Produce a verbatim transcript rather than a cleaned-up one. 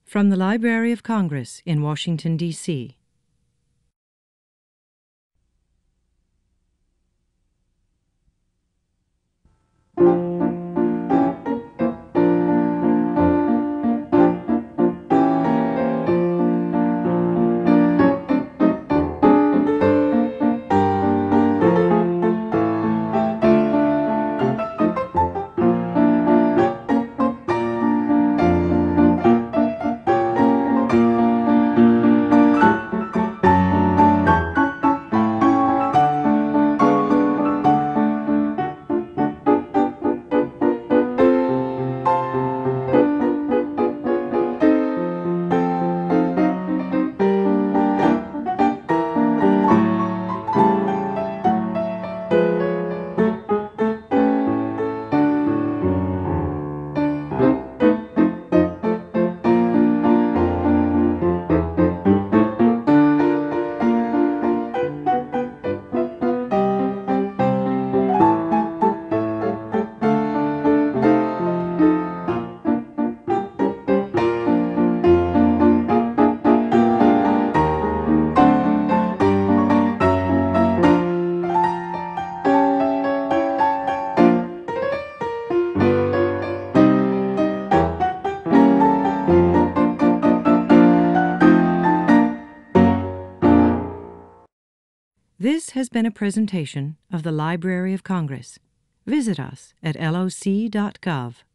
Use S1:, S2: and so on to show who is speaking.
S1: From the Library of Congress in Washington, D C This has been a presentation of the Library of Congress. Visit us at L O C dot gov.